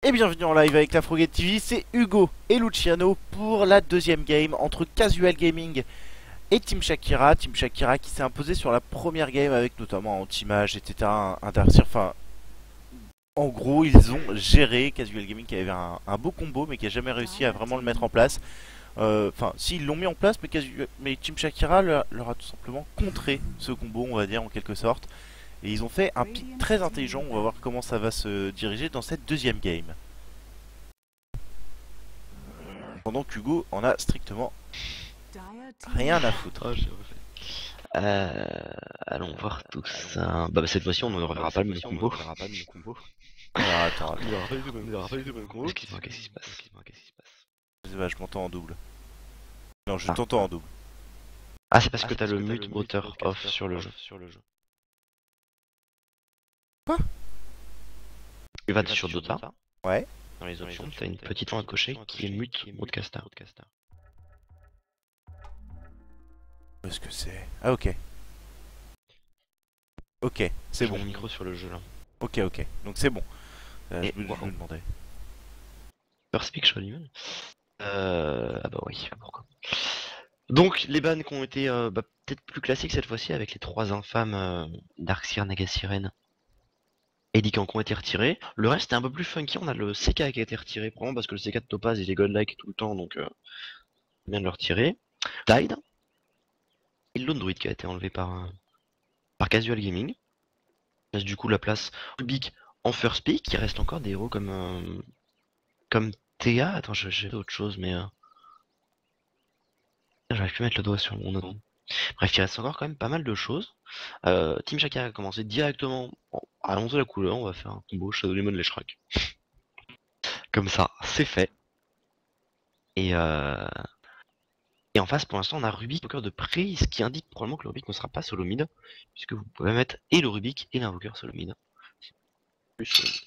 Et bienvenue en live avec la Frogette TV, c'est Hugo et Luciano pour la deuxième game entre Casual Gaming et Team Shakira. Team Shakira qui s'est imposé sur la première game avec notamment un anti-mage, etc. Un Darkseer, enfin... En gros, ils ont géré Casual Gaming qui avait un beau combo mais qui a jamais réussi à vraiment le mettre en place. Enfin, si, ils l'ont mis en place, mais Team Shakira leur a tout simplement contré ce combo, on va dire, en quelque sorte. Et ils ont fait un pick très intelligent, on va voir comment ça va se diriger dans cette deuxième game. Pendant qu'Hugo en a strictement rien à foutre. Oh, j'ai refait. Allons voir tout ça. Bah, cette fois-ci on ne reverra pas le même combo. Alors attends, On verra pas du tout le même combo. Excuse-moi, qu'est-ce qui se passe? je sais pas, je m'entends en double. Non, je t'entends en double. Ah, c'est parce que t'as le mute moteur off sur le jeu. Quoi? Tu vas sur Dota. Ouais. Dans les options, t'as une petite fois à cocher qui est mute broadcaster. Qu'est-ce que c'est? Ah ok. Ok, c'est bon. Mon micro sur le jeu là. Ok, donc c'est bon. Et je me demandais. First speak Sholiman. Ah bah oui, pourquoi. Donc les bans qui ont été peut-être plus classiques cette fois-ci avec les trois infâmes Darkseer, Nagasiren et Dikan qui ont été retirés. Le reste est un peu plus funky, on a le CK qui a été retiré probablement parce que le CK de Topaz il est godlike tout le temps donc bien de le retirer. Tide et le Lone Druid qui a été enlevé par Casual Gaming. Laisse du coup la place Rubik en first pick, il reste encore des héros comme Théa. Attends, j'ai autre chose mais j'arrive plus à mettre le doigt sur mon nom. Bref, il reste encore quand même pas mal de choses. Team Shakira a commencé directement. Bon, allons-y la couleur, on va faire un combo Shadow Demon les Shrek. Comme ça, c'est fait. Et en face, pour l'instant, on a Rubik, invoqueur de prise, qui indique probablement que le Rubik ne sera pas solo mid, puisque vous pouvez mettre et le Rubik et l'invoqueur solo mid. Plus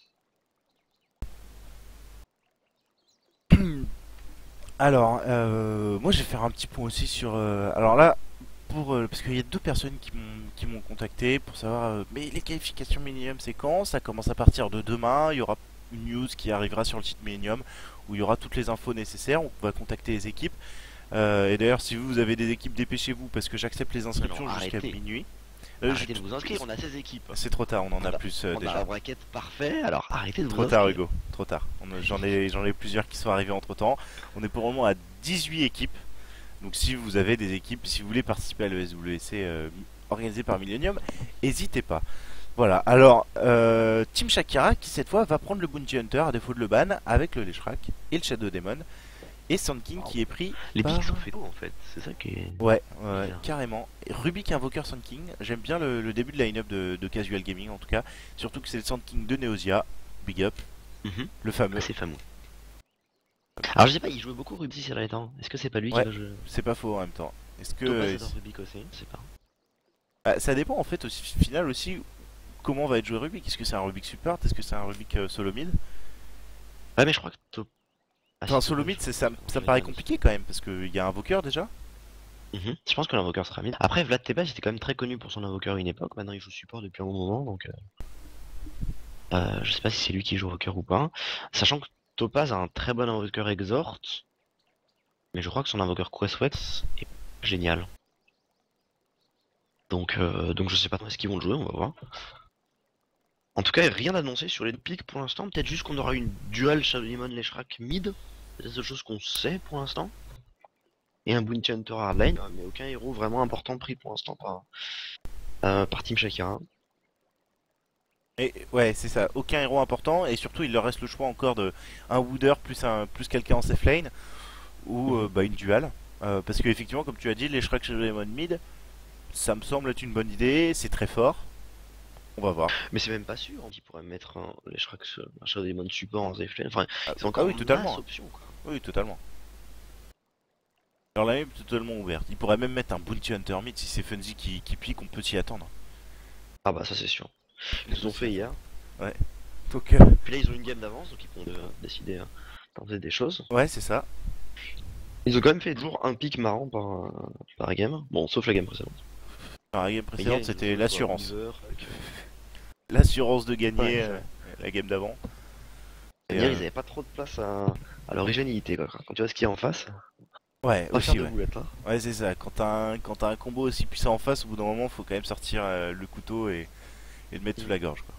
Alors, moi je vais faire un petit point aussi sur... alors là, parce qu'il y a deux personnes qui m'ont contacté pour savoir mais les qualifications Millennium c'est quand? Ça commence à partir de demain, il y aura une news qui arrivera sur le site Millennium où il y aura toutes les infos nécessaires, on va contacter les équipes. Et d'ailleurs si vous avez des équipes, dépêchez-vous parce que j'accepte les inscriptions jusqu'à minuit. Arrêtez de vous inscrire, on a 16 équipes. C'est trop tard, on en a plus on déjà. a la braquette parfait, alors arrêtez de vous Trop inscrire. tard Hugo, trop tard. J'en ai plusieurs qui sont arrivés entre temps. On est pour le moment à 18 équipes. Donc si vous avez des équipes, si vous voulez participer à l'ESWC organisé par Millennium, n'hésitez pas. Voilà, alors Team Shakira qui cette fois va prendre le Bounty Hunter à défaut de le ban avec le Leshrak et le Shadow Demon. Et Sand King qui est pris Les par... pics sont faits en fait, c'est ça qui est... Ouais, carrément. Et Rubik Invoker Sand King, j'aime bien le début de line-up de Casual Gaming en tout cas. Surtout que c'est le Sand King de Neosia, big up, le fameux. C'est fameux. Alors je sais pas, il jouait beaucoup Rubik ces derniers temps. Est-ce que c'est pas lui qui va jouer? C'est pas faux en même temps. Est-ce que... Rubik aussi, je sais pas. Bah, ça dépend en fait au final aussi comment va être joué Rubik. Est-ce que c'est un Rubik support? Est-ce que c'est un Rubik solo mid? Ouais mais je crois que... Enfin solo mid ça me paraît compliqué quand même parce qu'il y a un invoqueur déjà. Je pense que l'invoqueur sera mid. Après Vlad Tepes était quand même très connu pour son invoqueur à une époque, maintenant il joue support depuis un bon moment donc... je sais pas si c'est lui qui joue invoqueur ou pas. Sachant que Topaz a un très bon invoqueur exhort. Mais je crois que son invoqueur Questwet est génial. Donc je sais pas est-ce qu'ils vont le jouer, on va voir. En tout cas, rien d'annoncé sur les deux pics pour l'instant. Peut-être juste qu'on aura une dual Shadow Demon Leshrak mid. C'est la seule chose qu'on sait pour l'instant. Et un Bounty Hunter hardline, mais aucun héros vraiment important pris pour l'instant par Team Shakira. Et ouais c'est ça, aucun héros important et surtout il leur reste le choix encore de un Wooder plus quelqu'un en safe lane ou bah, une dual. Parce que effectivement comme tu as dit les Shrek Shadow Demon mid ça me semble être une bonne idée, c'est très fort. On va voir. Mais c'est même pas sûr, ils pourraient mettre les Shrek un Shadow Demon support en safe lane. Enfin, ils ont ah encore oui totalement. options, quoi. Oui totalement. Alors la map est totalement ouverte. Il pourrait même mettre un Bounty Hunter mid si c'est Funzy qui pique, on peut s'y attendre. Ah bah ça c'est sûr. Ils nous ont fait hier. Ouais. Donc puis là ils ont une game d'avance donc ils pourront décider tenter des choses. ouais c'est ça. Ils ont quand même fait toujours un pic marrant par game. Bon sauf la game précédente. Alors, la game précédente c'était l'assurance. Avec... L'assurance de gagner la game d'avant. Et, C'est-à-dire ils avaient pas trop de place à l'originalité quoi. Quand tu vois ce qu'il y a en face, ouais, pas faire aussi, de ouais. boulettes là. Ouais, c'est ça. Quand t'as un combo aussi puissant en face, au bout d'un moment, faut quand même sortir le couteau et le mettre sous la gorge, quoi.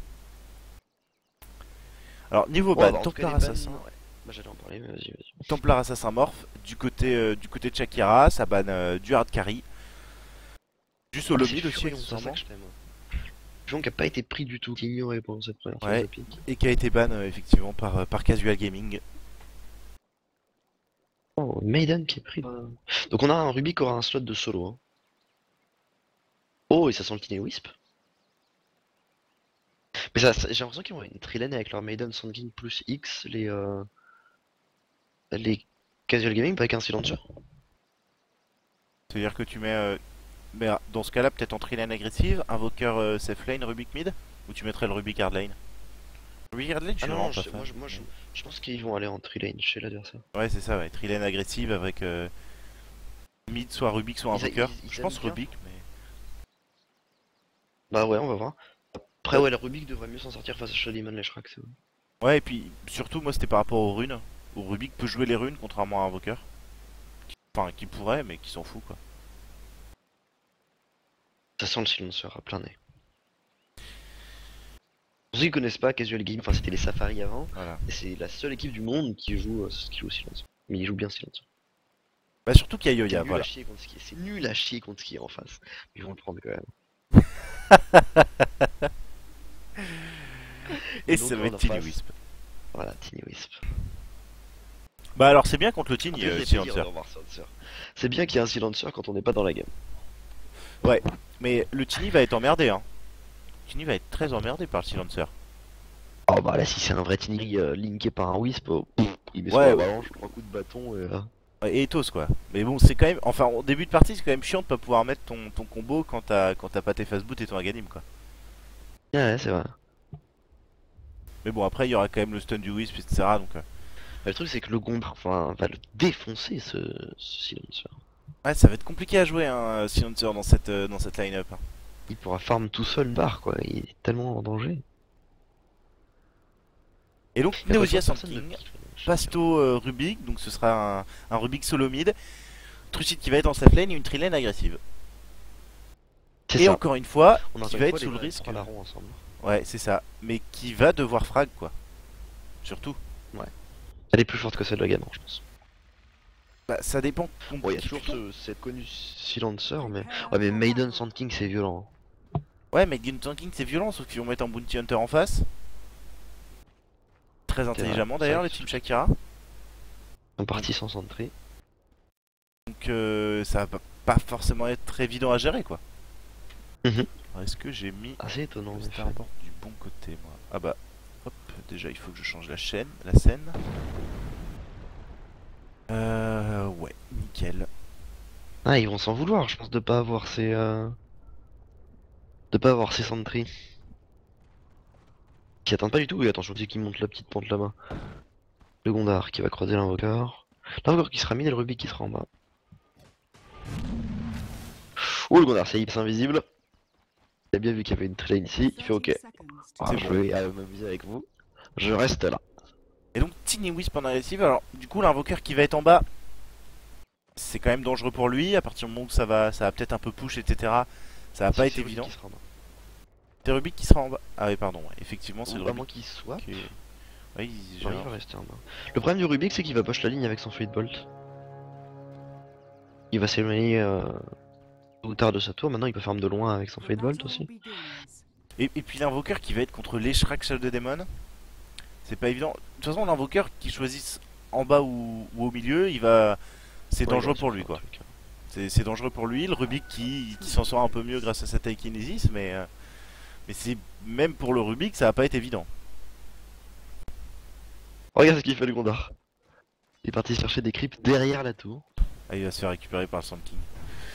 Alors, niveau Ouais, ban, bah en tout cas Templar les bans, Assassin. ouais. Bah j'allais en parler, mais vas-y. Templar Assassin Morph, du côté de Shakira, ça banne du hard carry. Du Ah bah solo c'est mid aussi, Furion, c'est ça accessoirement. que je t'aime. Furion qui a pas été pris du tout, qui est ignoré pendant cette première phase Ouais, de pique. et qui a été ban effectivement par Casual Gaming. Oh, Maiden qui est pris. Donc on a un Ruby qui aura un slot de solo. Hein. Oh, et ça sent le Tiny Wisp. Mais j'ai l'impression qu'ils vont avoir une trilane avec leur Maiden Sand King plus X, les Casual Gaming, pas avec un silencer. C'est-à-dire que tu mets. Mais dans ce cas-là, peut-être en trilane agressive, invoqueur safe lane, Rubik mid, ou tu mettrais le Rubik hard lane. Rubik hard lane, je Ah suis non, vraiment non, pas fan. je pense qu'ils vont aller en trilane chez l'adversaire. Ouais, c'est ça, ouais. Trilane agressive avec mid, soit Rubik, soit invoqueur. Ils Je aiment pense bien. Rubik, mais. Bah ouais, on va voir. Après, Ouais, ouais, le Rubik devrait mieux s'en sortir face à Shadowman Leshrac, c'est vrai. ouais, et puis surtout, moi c'était par rapport aux runes. Où Rubik peut jouer les runes, contrairement à invoqueur. Enfin, qui pourrait, mais qui s'en fout, quoi. Ça sent le silencer à plein nez. Pour ceux qui connaissent pas Casual Game, enfin c'était les Safari avant, Voilà. et c'est la seule équipe du monde qui joue au silence. Mais il joue bien silence. Bah, surtout qu'il y a C'est Yoya, nul à voilà. chier contre ski, c'est nul à chier contre ski en face. Ils vont le prendre quand même. Et Donc ça va en être Tiny face, Wisp. voilà, Tiny Wisp. Bah, alors c'est bien contre le Ça Tiny fait plaisir de Silencer. revoir Silencer. C'est bien qu'il y ait un silencer quand on n'est pas dans la game. Ouais, mais le Tiny va être emmerdé, hein. Le Tiny va être très emmerdé par le Silencer. Oh bah là si c'est un vrai Tiny linké par un Wisp, il met sur Ouais, la ouais. balance, 3 coups de bâton et là. Ouais, et Ethos, quoi. Mais bon, c'est quand même. Enfin, au début de partie, c'est quand même chiant de pas pouvoir mettre ton combo quand t'as pas tes fast boot et ton Aghanim, quoi. Ouais, c'est vrai. Mais bon, après, il y aura quand même le stun du Wisp, etc. Donc, Mais le truc c'est que le Gondar enfin, va le défoncer ce silencer. ouais, ça va être compliqué à jouer, hein, Silencer dans cette line-up, hein. Il pourra farm tout seul une barre quoi, il est tellement en danger. Et donc, Il y a pas Neosia personne Sand de King, pique, Pasto Rubik, donc ce sera un Rubik solo mid. Trucid qui va être en safe lane et une trilane agressive. C'est Et ça. encore une fois, On a qui encore va une être fois sous le les risque. trois larrons ensemble. Ouais, c'est ça. Mais qui va devoir frag, quoi. Surtout. Ouais. Elle est plus forte que celle de la gamme, je pense. Bah, ça dépend. Bon, il y a qui toujours tu tombes. cette connue Silencer, mais. Ouais, mais Maiden Sand King, c'est violent. Ouais, mais Gun Tanking c'est violent, sauf qu'ils vont mettre un Bounty Hunter en face. Très C'est vrai, intelligemment c'est d'ailleurs, vrai les qu'ils Team Shakira. sont partis sans centrer. Donc ça va pas forcément être très évident à gérer, quoi. Mhm. Alors, est-ce que j'ai mis Assez étonnant, en le effet. starboard du bon côté, moi? Ah bah, hop, déjà il faut que je change la scène. Ouais, nickel. Ah, ils vont s'en vouloir, je pense, de pas avoir ces. De pas avoir ces sentries. Qui attendent pas du tout, et attention, c'est qui monte la petite pente là-bas. Le Gondar qui va croiser l'invoqueur. L'invoqueur qui sera mis et le Rubik qui sera en bas. Oh, le Gondar, c'est Ips invisible. Il a bien vu qu'il y avait une traîne ici. Il fait ok. Ah, C'est je bon. vais m'amuser avec vous. Je reste là. Et donc Tiny Wisp en agressive, alors du coup l'invoqueur qui va être en bas, c'est quand même dangereux pour lui, à partir du moment où ça va peut-être un peu push, etc. Ça va pas être C'est Rubik évident. qui sera en bas. C'est Rubik qui sera en bas. Ah oui, pardon, ouais. Effectivement, c'est le Ou à moins Rubik qu'il swap. qui est... Oui, Non, il va rester en bas. Le problème du Rubik, c'est qu'il va push la ligne avec son Fate Bolt. Il va s'éloigner tôt ou tard de sa tour. Maintenant, il peut farm de loin avec son Fate Bolt aussi. Et puis l'invoqueur qui va être contre les Shrek Shadow Demon, c'est pas évident. De toute façon, l'invoqueur qui choisisse en bas ou au milieu, c'est Ouais, dangereux il va pour se lui, faire un quoi. truc, hein. C'est dangereux pour lui. Le Rubik qui s'en sort un peu mieux grâce à sa Telekinesis, mais c'est même pour le Rubik, ça va pas être évident. Regarde ce qu'il fait le Gondar. Il est parti chercher des creeps derrière la tour. Ah, il va se faire récupérer par le Sand King.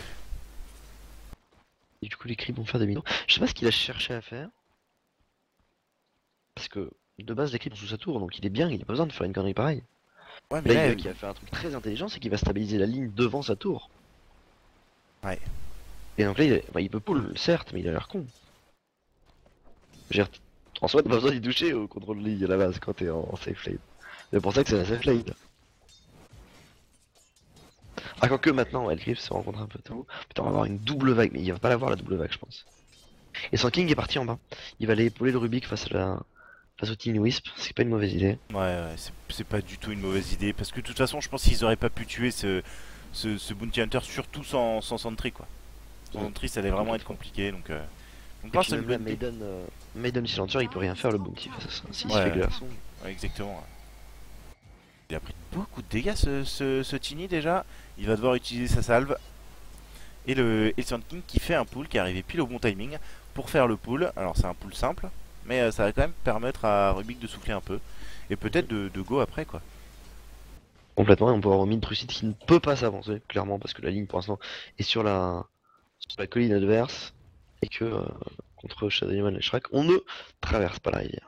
Et du coup, les creeps vont faire des millions. Je sais pas ce qu'il a cherché à faire. Parce que de base, les creeps sont sous sa tour, donc il est bien, il a pas besoin de faire une connerie pareille. Ouais, mais Là, là, il va faire un truc très intelligent, c'est qu'il va stabiliser la ligne devant sa tour. ouais. Et donc là, il peut pull, certes, mais il a l'air con. Je veux dire, En soi, t'as pas besoin d'y toucher au contrôle ligue à la base quand t'es en safe lane. C'est pour ça que c'est la safe lane. Ah, quoique maintenant, Elgrif se rencontre un peu tôt. Putain, on va avoir une double vague, mais il va pas l'avoir la double vague, je pense. Et Sand King est parti en bas. Il va aller épauler le Rubik face au Team Wisp, c'est pas une mauvaise idée. Ouais, c'est pas du tout une mauvaise idée. Parce que de toute façon, je pense qu'ils auraient pas pu tuer ce Bounty Hunter, surtout sans Sentry, quoi. Sans Sentry, ça allait vraiment être compliqué. Donc, Et non, puis c'est une même la bonne idée. Maiden Silencer, il peut rien faire le Bounty face à ça. S'il se Ouais, fait glaçon. ouais, exactement. Ouais. Il a pris beaucoup de dégâts, ce Tiny, déjà. Il va devoir utiliser sa salve. Et le Sand King qui fait un pull qui est arrivé pile au bon timing pour faire le pull. Alors, c'est un pull simple, mais ça va quand même permettre à Rubik de souffler un peu. Et peut-être de go après, quoi. Complètement, et on peut avoir au mid Trucid qui ne peut pas s'avancer, clairement, parce que la ligne pour l'instant est sur la colline adverse. Et que contre Shadow Demon et Shrek, on ne traverse pas la rivière.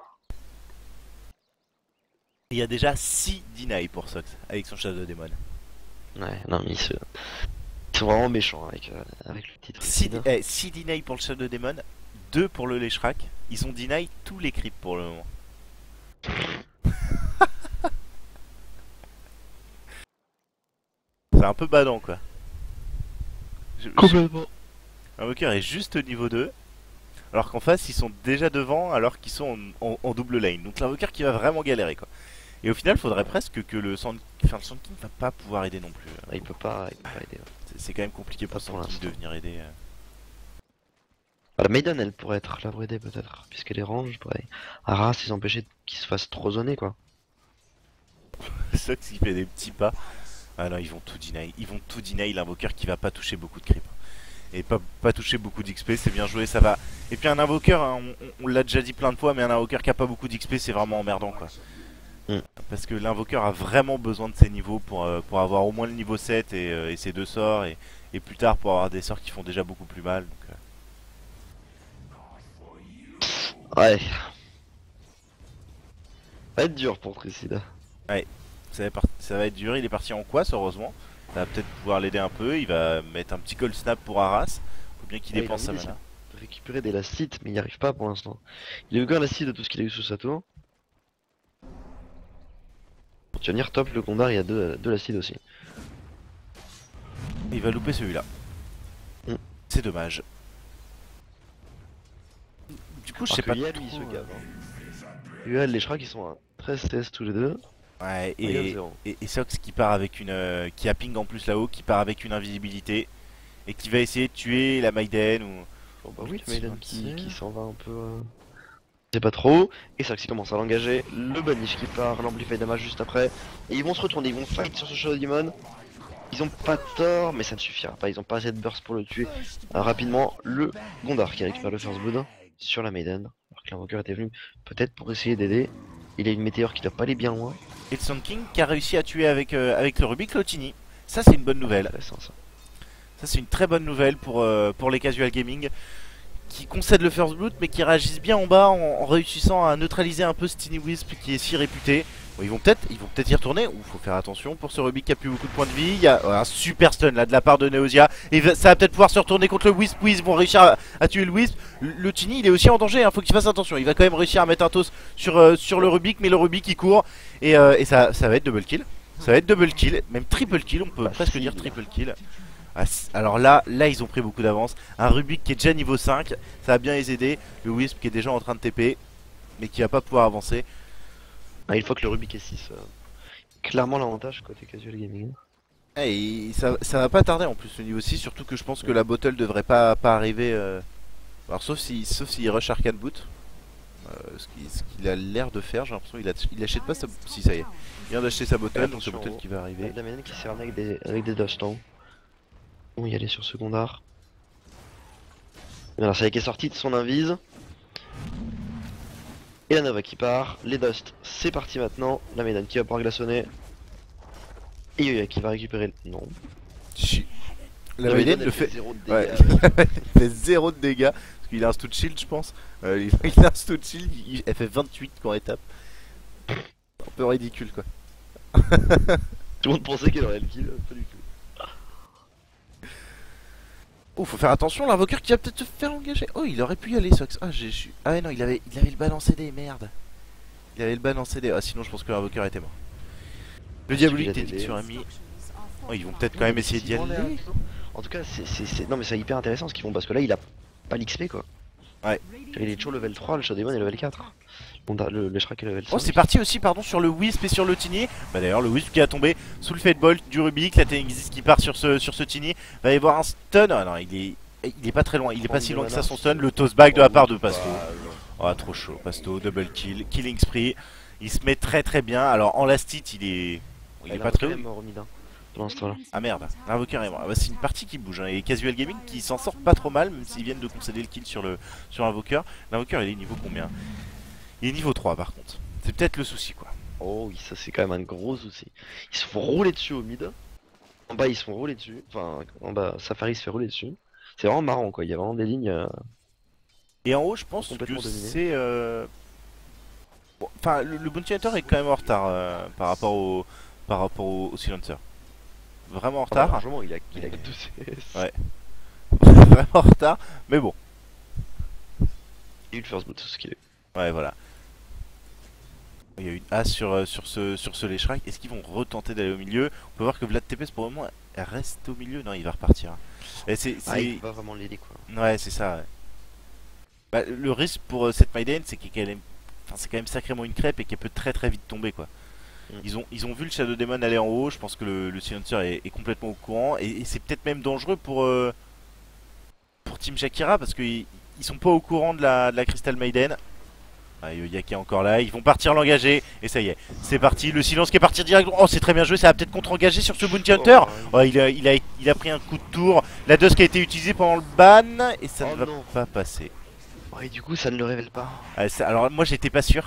Il y a déjà 6 deny pour Sox avec son Shadow Demon. Ouais, non mais ils sont vraiment méchants avec le titre. 6 deny pour le Shadow Demon, 2 pour le Leshrak. Ils ont deny tous les creeps pour le moment. C'est un peu badant, quoi. Complètement. Invoker est juste niveau 2, alors qu'en face ils sont déjà devant alors qu'ils sont en double lane. Donc l'invoker qui va vraiment galérer, quoi. Et au final, faudrait presque que le Sand King va pas pouvoir aider non plus. Ah, il peut pas aider. Ouais. C'est quand même compliqué pour Pas pour Sand King de l'instant. venir aider. La Maiden, elle pourrait être là pour aider peut-être, puisqu'elle est range, pourrait Arras les empêcher qu'ils se fassent trop zoner quoi. Sox il fait des petits pas. Ah non, ils vont tout deny. Ils vont tout deny l'invoker qui va pas toucher beaucoup de creep. Et pas toucher beaucoup d'XP, c'est bien joué, ça va. Et puis un invoker, hein, on l'a déjà dit plein de fois, mais un invoker qui a pas beaucoup d'XP, c'est vraiment emmerdant, quoi. Parce que l'invoker a vraiment besoin de ses niveaux pour avoir au moins le niveau 7 et ses 2 sorts, et plus tard pour avoir des sorts qui font déjà beaucoup plus mal. Donc, Ouais. Ça va être dur pour Trucid. ça va être dur, il est parti en quas, heureusement. Ça va peut-être pouvoir l'aider un peu, il va mettre un petit cold snap pour Arras. Faut bien qu'il Ouais, dépense il a sa envie mana. de récupérer des lacites, mais il n'y arrive pas pour l'instant. Il a eu qu'un lacite de tout ce qu'il a eu sous sa tour. Pour tenir top, le Gondar, il y a deux lacides aussi. Il va louper celui-là. Mm. C'est dommage. Du coup, je sais pas Yuel, trop. lui, il se gave. Yuel, les Shrek, ils sont à 13 TS tous les deux. Ouais, Regarde, zéro. et Sox qui part avec qui a ping en plus là-haut, qui part avec une invisibilité et qui va essayer de tuer la Maiden ou. Bon bah oui, le Maiden qui Ultimate. s'en va un peu... Je sais pas trop. Et Sox qui commence à l'engager. Le Banish qui part, l'Amplify Damage juste après. Et ils vont se retourner, ils vont fight sur ce Shadow Demon. Ils ont pas tort, mais ça ne suffira pas. Ils ont pas assez de burst pour le tuer. Rapidement, le Gondar qui récupère le First Blood sur la Maiden. Alors que l'invoqueur était venu peut-être pour essayer d'aider. Il a une météore qui doit pas aller bien loin. Et le Sand King qui a réussi à tuer avec le Rubik Lotini. Ça, c'est une bonne nouvelle. Intéressant ça. Ça, c'est une très bonne nouvelle pour les casual gaming qui concèdent le first blood mais qui réagissent bien en bas en réussissant à neutraliser un peu ce Tiny Wisp qui est si réputé. Bon, ils vont peut-être y retourner, ou faut faire attention pour ce Rubik qui a plus beaucoup de points de vie. Il y a un super stun là de la part de Neosia et ça va peut-être pouvoir se retourner contre le Wisp. Ils vont réussir à tuer le Wisp. Le Tiny il est aussi en danger, hein, faut qu'il fasse attention. Il va quand même réussir à mettre un toss sur le Rubik, mais le Rubik il court et ça va être double kill. Ça va être double kill, même triple kill, on peut presque dire triple kill. Ah, alors là ils ont pris beaucoup d'avance. Un Rubik qui est déjà niveau 5, ça va bien les aider. Le Wisp qui est déjà en train de TP, mais qui va pas pouvoir avancer. Ah, une fois que le Rubik est 6, clairement l'avantage côté casual gaming. Et ça va pas tarder en plus le niveau 6, surtout que je pense que la bottle devrait pas arriver. Alors sauf s'il rush Arcane Boot. Ce qu'il a l'air de faire, j'ai l'impression il achète pas sa. Si ça y est. Il vient d'acheter sa bottle, donc sa bottle qui va arriver. La Maiden qui s'est ramenée avec des dust en haut. On va y aller sur secondard. Alors ça y est qui est sorti de son invise. Et la Nova qui part, les Dust, c'est parti maintenant. La Maiden qui va pouvoir glaçonner. Et Yoya qui va récupérer le... Non. Si. La Maiden le fait. Zéro de Ouais, dégâts. il fait 0 de dégâts. Parce qu'il a un stud shield, je pense. Il a un stud shield, elle fait 28 quand elle tape. Un peu ridicule quoi. Tout le monde pensait qu'elle aurait le kill, pas du tout. Oh, faut faire attention, l'invoqueur qui va peut-être se faire engager. Oh, il aurait pu y aller, Sox. Ah, ah ouais, non, il avait le ban en CD, merde. Il avait le ban en CD. Ah, sinon, je pense que l'invoqueur était mort. Le Ah, si tu diabolique l'as t'édite TD. sur Ami. Oh, ils vont peut-être quand Non, même mais essayer s'ils d'y vont aller aller. en tout cas, non, mais c'est hyper intéressant ce qu'ils font parce que là, il a pas l'XP quoi. Ouais. Il est toujours level 3, le Shadowman est level 4. Bon, le Shrek est level Oh, 5. c'est parti aussi, pardon, sur le Wisp et sur le Tiny. Bah d'ailleurs, le Wisp qui a tombé sous le Fatebolt du Rubik. La Tenexis qui part sur ce Tiny. Va y avoir un stun. Ah non, il est pas très loin. Il est pas si loin que ça son stun. Le toss back de la part de Pasto. Oh, trop chaud. Pasto, double kill. Killing spree. Il se met très très bien. Alors, en last hit, il est pas très haut. mort au mid, hein, pour l'instant. Ah merde, l'invoqueur est mort. Ah bah, c'est une partie qui bouge. Hein. Et Casual Gaming qui s'en sort pas trop mal, même s'ils viennent de concéder le kill sur l'invoqueur. L'invoqueur, il est niveau combien? Il est niveau 3 par contre. C'est peut-être le souci quoi. Oh oui, ça c'est quand même un gros souci. Ils se font rouler dessus au mid. En bas, ils se font rouler dessus. Enfin, en bas, Safari se fait rouler dessus. C'est vraiment marrant quoi. Il y a vraiment des lignes Et en haut, je pense que complètement dominées. c'est. Bon, enfin, le Bounty Hunter est quand même en retard par rapport au Silencer. Vraiment en Ah bah, retard. largement, il a Mais- 2 CS. Ouais. Vraiment en retard. Mais bon. Il a eu le first boot, c'est ce qu'il est. Ouais, voilà. Il y a eu une A sur ce Leshrac. Est-ce qu'ils vont retenter d'aller au milieu? On peut voir que Vlad TPS pour le moment elle reste au milieu. Non, il va repartir. Et Ah, il peut pas vraiment l'aider quoi. Ouais, c'est ça. Ouais. Bah, le risque pour cette Maiden, c'est qu'elle est... enfin, c'est quand même sacrément une crêpe et qu'elle peut très très vite tomber quoi. Mm. Ils ont vu le Shadow Demon aller en haut. Je pense que le Silencer est complètement au courant et c'est peut-être même dangereux pour Team Shakira parce qu'ils sont pas au courant de la Crystal Maiden. Ah, Yoya qui est encore là, ils vont partir l'engager et ça y est, c'est parti, le silence qui est parti direct. Oh, c'est très bien joué, ça va peut-être contre-engager sur ce Bounty Hunter. Oh, il a pris un coup de tour, la dust qui a été utilisée pendant le ban et ça Oh ne va non. pas passer. Ouais, du coup, ça ne le révèle pas. Ah, alors moi j'étais pas sûr,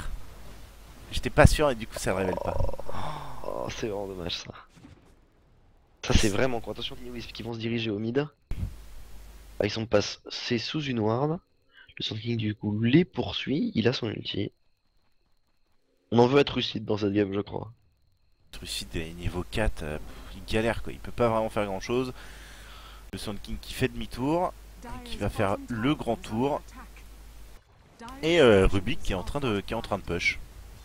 et du coup ça le révèle pas. Oh, c'est vraiment dommage ça. Ça, c'est vraiment quoi. Attention, les Wisp qui vont se diriger au mid. Ah, ils sont passés sous une ward. Le Sand King, du coup, les poursuit. Il a son ulti. On en veut être lucide dans cette game, je crois. Trucide est niveau 4, il galère quoi, il peut pas vraiment faire grand chose. Le Sand King qui fait demi-tour, qui va faire le grand tour. Et Rubik qui est en train de push.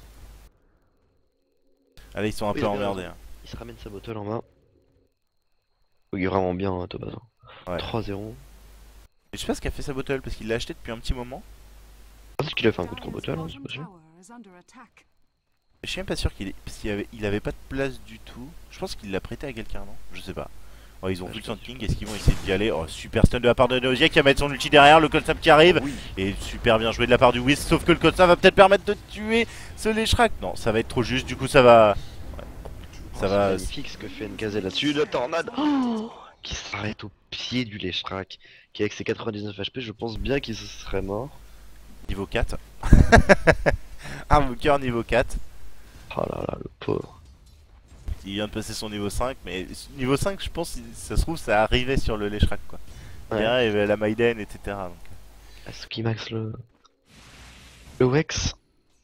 Allez, ils sont un Oui, peu il a bien emmerdés. raison. Il se ramène sa bottle en bas. Oh, il est vraiment bien, hein, Tobaz. Ouais. 3-0. Et je sais pas ce qu'a fait sa bottle parce qu'il l'a acheté depuis un petit moment. Peut-être qu'il a fait un coup de bottle, hein, c'est pas sûr. Je suis même pas sûr parce qu'il avait pas de place du tout. Je pense qu'il l'a prêté à quelqu'un, non? Je sais pas. Oh, ils ont Ouais, vu le je Sand pense King, est-ce qu'ils vont essayer d'y aller? Oh, super stun de la part de Neosia qui va mettre son ulti derrière, le Colsap qui arrive. Oui. Et super bien joué de la part du Whist, sauf que le Colsap va peut-être permettre de tuer ce Leshrac. Non, ça va être trop juste, du coup ça va... Oh, Ça c'est va... magnifique ce que fait NKZ là-dessus. La tornade qui s'arrête au pied du Leshrac. Qui avec ses 99 HP, je pense bien qu'il se serait mort. Niveau 4. Un Booker niveau 4. Oh là là, le pauvre. Il vient de passer son niveau 5, mais niveau 5, je pense, ça se trouve, ça arrivait sur le Leshrac quoi. Ouais. Il y avait la Maiden, etc. Donc... Asuki Max le Wex.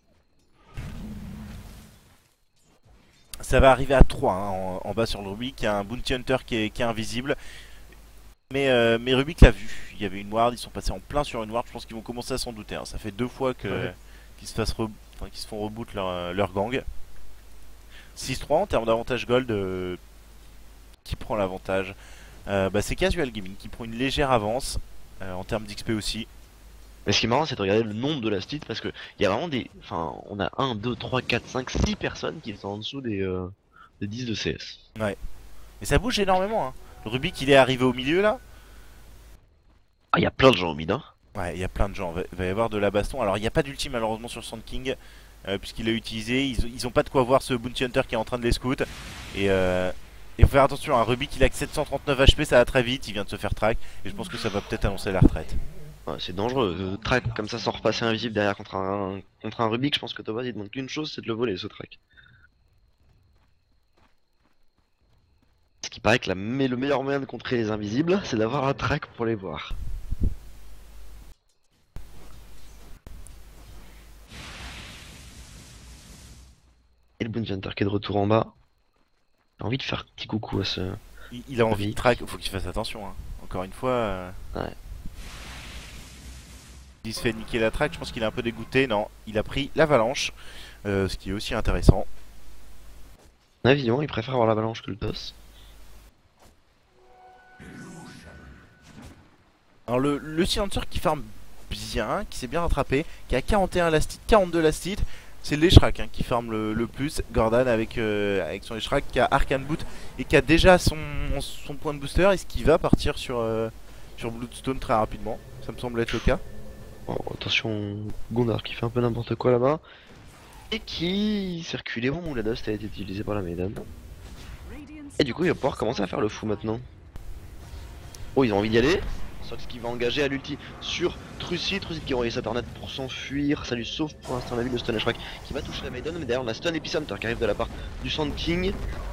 Ça va arriver à 3 hein, en bas sur le Rubik. Il y a un Bounty Hunter qui est invisible. Mais Rubik l'a vu. Il y avait une ward, ils sont passés en plein sur une ward. Je pense qu'ils vont commencer à s'en douter. Hein. Ça fait 2 fois Ouais. qu'ils se font reboot leur gang. 6-3 en termes d'avantage gold. Qui prend l'avantage? C'est Casual Gaming qui prend une légère avance. En termes d'XP aussi. Mais ce qui est marrant, c'est de regarder le nombre de la stit parce que il y a vraiment des. Enfin, on a 1, 2, 3, 4, 5, 6 personnes qui sont en dessous des 10 de CS. Ouais. Mais ça bouge énormément. Hein. Le Rubik il est arrivé au milieu là. Ah, il y a plein de gens au mid, hein. Ouais, il y a plein de gens. Il va y avoir de la baston. Alors, il n'y a pas d'ulti malheureusement sur Sand King, puisqu'il l'a utilisé. Ils ont pas de quoi voir ce Bounty Hunter qui est en train de les scout. Et faut faire attention, un Rubik il a que 739 HP, ça va très vite. Il vient de se faire track. Et je pense que ça va peut-être annoncer la retraite. Ouais, c'est dangereux. Track comme ça sans repasser invisible derrière contre un Rubik, je pense que Tobaz il demande qu'une chose, c'est de le voler ce track. Ce qui paraît que le meilleur moyen de contrer les invisibles, c'est d'avoir un track pour les voir. Et le Bounty Hunter qui est de retour en bas. J'ai envie de faire un petit coucou à ce. Il a envie de Rubik. track. Faut qu'il fasse attention. Hein. encore une fois. Ouais. Il se fait niquer la track, je pense qu'il est un peu dégoûté. Non, il a pris l'avalanche, ce qui est aussi intéressant. Évidemment, il préfère avoir l'avalanche que le toss. Alors le silencer qui farm bien, qui s'est bien rattrapé, qui a 41 last hit, 42 last hit, c'est l'Eshrak qui farm le plus. Gordon avec son Eshrak qui a Arcane Boot et qui a déjà son point de booster. Est-ce qu'il va partir sur Bloodstone très rapidement? Ça me semble être le cas. Oh, attention, Gondar qui fait un peu n'importe quoi là-bas. Et qui circulait au moment où la dust a été utilisée par la Maiden. Et du coup, il va pouvoir commencer à faire le fou maintenant. Oh, ils ont envie d'y aller. Sox qui va engager à l'ulti sur Trucid. Trucid qui aurait sa tornade pour s'enfuir. Ça lui sauve pour l'instant la vie de Stun Shrek qui va toucher la Maiden. Mais derrière, on a Stun Epicenter qui arrive de la part du Sand King.